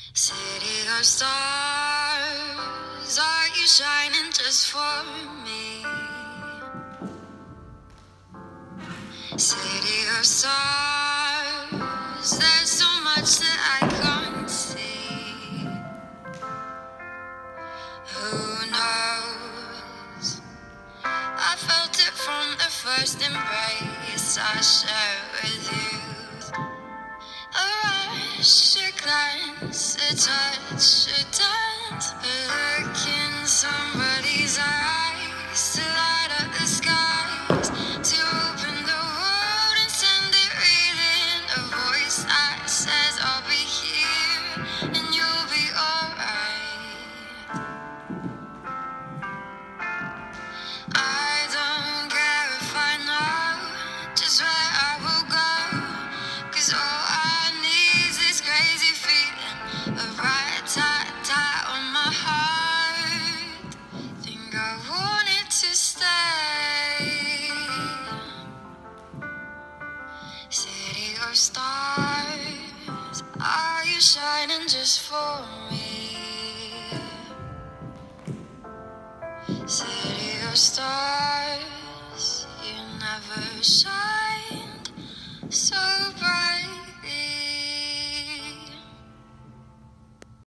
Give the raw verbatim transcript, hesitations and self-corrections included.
City of stars, are you shining just for me? City of stars, there's so much that I can't see. Who knows? I felt it from the first embrace I shared with you. A rush, a glance, a touch, a dance, a look in somebody's eyes to light up the skies, to open the world and send it reeling. A voice that says I'll be here and you'll be alright. I don't care if I know just where I will go, 'cause all I need is this crazy feeling of right tat tat on my heart. Think I want it to stay. City of stars, are you shining just for me? City of stars, you never shine.